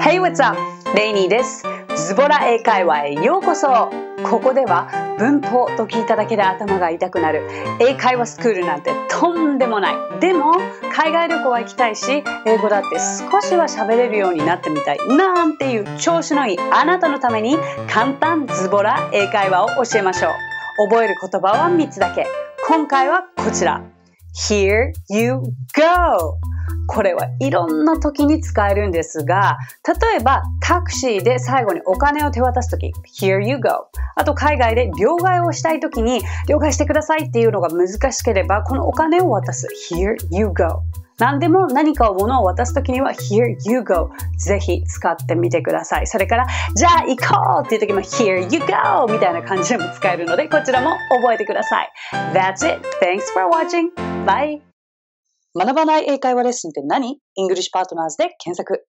Hey, what's up? レイニーです。ズボラ英会話へようこそ。ここでは文法と聞いただけで頭が痛くなる英会話スクールなんてとんでもない。でも海外旅行は行きたいし、英語だって少しは喋れるようになってみたいなんていう調子のいいあなたのために簡単ズボラ英会話を教えましょう。覚える言葉は3つだけ。今回はこちら。Here you go! これはいろんな時に使えるんですが、例えばタクシーで最後にお金を手渡すとき、Here you go。あと海外で両替をしたいときに、両替してくださいっていうのが難しければ、このお金を渡す、Here you go。何でも何か物を渡すときには Here you go ぜひ使ってみてください。それからじゃあ行こうっていうときも Here you go みたいな感じでも使えるのでこちらも覚えてください。That's it. Thanks for watching. Bye. 学ばない英会話レッスンって何？ English Partners で検索。